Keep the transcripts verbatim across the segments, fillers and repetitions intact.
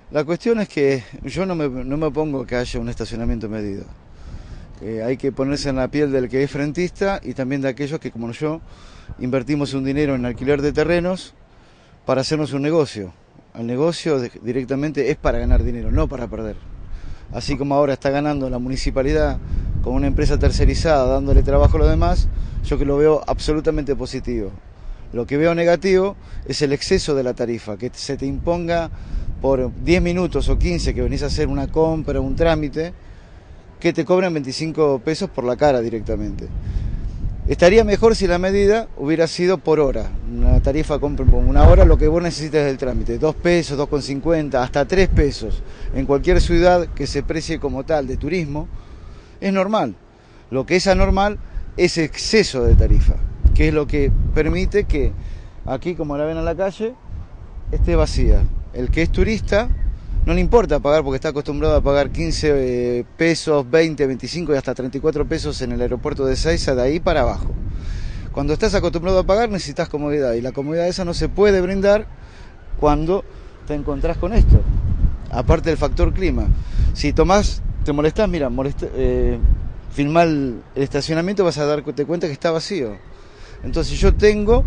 La cuestión es que yo no me, no me opongo que haya un estacionamiento medido. Eh, hay que ponerse en la piel del que es frentista y también de aquellos que, como yo, invertimos un dinero en alquiler de terrenos para hacernos un negocio. El negocio de, directamente es para ganar dinero, no para perder. Así como ahora está ganando la municipalidad con una empresa tercerizada, dándole trabajo a los demás, yo que lo veo absolutamente positivo. Lo que veo negativo es el exceso de la tarifa, que se te imponga por diez minutos o quince que venís a hacer una compra, un trámite, que te cobran veinticinco pesos por la cara directamente. Estaría mejor si la medida hubiera sido por hora, una tarifa por una hora, lo que vos necesitas del trámite, dos pesos, dos con cincuenta, hasta tres pesos, en cualquier ciudad que se precie como tal de turismo, es normal. Lo que es anormal es exceso de tarifa, que es lo que permite que aquí, como la ven en la calle, esté vacía. El que es turista no le importa pagar porque está acostumbrado a pagar quince pesos, veinte, veinticinco y hasta treinta y cuatro pesos en el aeropuerto de Ezeiza, de ahí para abajo. Cuando estás acostumbrado a pagar necesitas comodidad y la comodidad esa no se puede brindar cuando te encontrás con esto. Aparte del factor clima. Si tomás, te molestás, mira, molesta, eh, filmar el, el estacionamiento, vas a darte cuenta que está vacío. Entonces yo tengo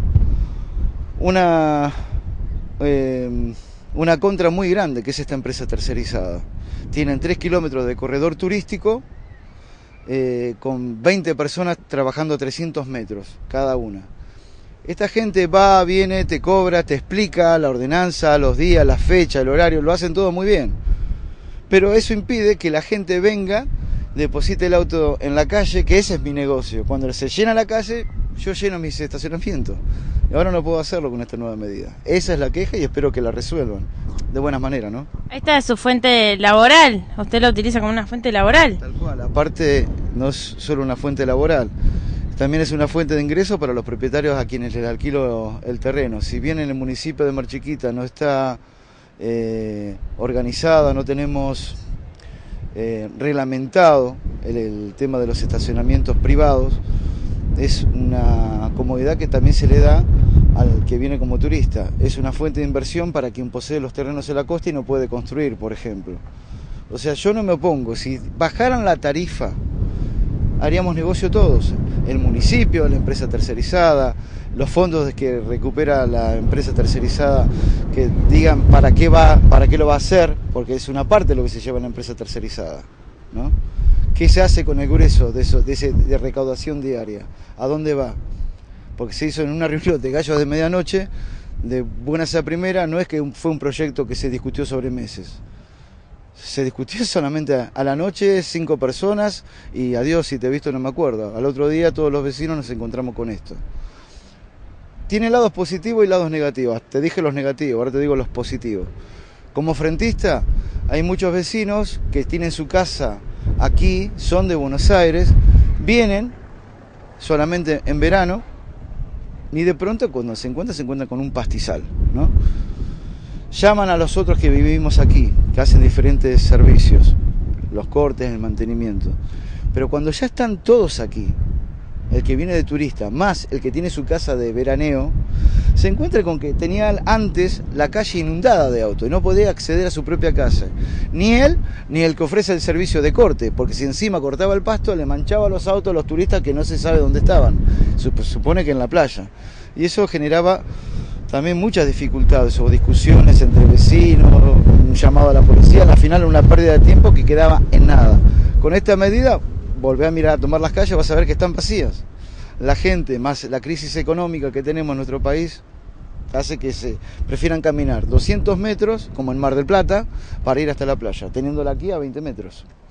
una... Eh, una contra muy grande, que es esta empresa tercerizada. Tienen tres kilómetros de corredor turístico eh, con veinte personas trabajando trescientos metros cada una. Esta gente va, viene, te cobra, te explica la ordenanza, los días, la fecha, el horario, lo hacen todo muy bien. Pero eso impide que la gente venga, deposite el auto en la calle, que ese es mi negocio. Cuando se llena la calle, yo lleno mis estacionamientos. Y ahora no puedo hacerlo con esta nueva medida. Esa es la queja y espero que la resuelvan de buena manera, ¿no? Esta es su fuente laboral. ¿Usted la utiliza como una fuente laboral? Tal cual. Aparte, no es solo una fuente laboral. También es una fuente de ingreso para los propietarios a quienes les alquilo el terreno. Si bien en el municipio de Mar Chiquita no está eh, organizada, no tenemos eh, reglamentado el, el tema de los estacionamientos privados, es una comodidad que también se le da al que viene como turista. Es una fuente de inversión para quien posee los terrenos en la costa y no puede construir, por ejemplo. O sea, yo no me opongo. Si bajaran la tarifa, haríamos negocio todos. El municipio, la empresa tercerizada, los fondos que recupera la empresa tercerizada, que digan para qué va, para qué lo va a hacer, porque es una parte de lo que se lleva en la empresa tercerizada, ¿no? ¿Qué se hace con el grueso de, eso, de, ese, de recaudación diaria? ¿A dónde va? Porque se hizo en una reunión de gallos de medianoche, de buenas a primera, no es que fue un proyecto que se discutió sobre meses. Se discutió solamente a la noche, cinco personas, y adiós, si te he visto no me acuerdo. Al otro día todos los vecinos nos encontramos con esto. Tiene lados positivos y lados negativos. Te dije los negativos, ahora te digo los positivos. Como frentista, hay muchos vecinos que tienen su casa aquí, son de Buenos Aires, vienen solamente en verano y de pronto cuando se encuentran, se encuentran con un pastizal, ¿no? Llaman a los otros que vivimos aquí, que hacen diferentes servicios, los cortes, el mantenimiento. Pero cuando ya están todos aquí, el que viene de turista, más el que tiene su casa de veraneo, se encuentra con que tenía antes la calle inundada de autos y no podía acceder a su propia casa. Ni él, ni el que ofrece el servicio de corte, porque si encima cortaba el pasto, le manchaba los autos a los turistas que no se sabe dónde estaban. Se supone que en la playa. Y eso generaba también muchas dificultades o discusiones entre vecinos, un llamado a la policía, al final una pérdida de tiempo que quedaba en nada. Con esta medida, volvé a mirar, a tomar las calles, vas a ver que están vacías. La gente, más la crisis económica que tenemos en nuestro país, hace que se prefieran caminar doscientos metros, como en Mar del Plata, para ir hasta la playa, teniéndola aquí a veinte metros.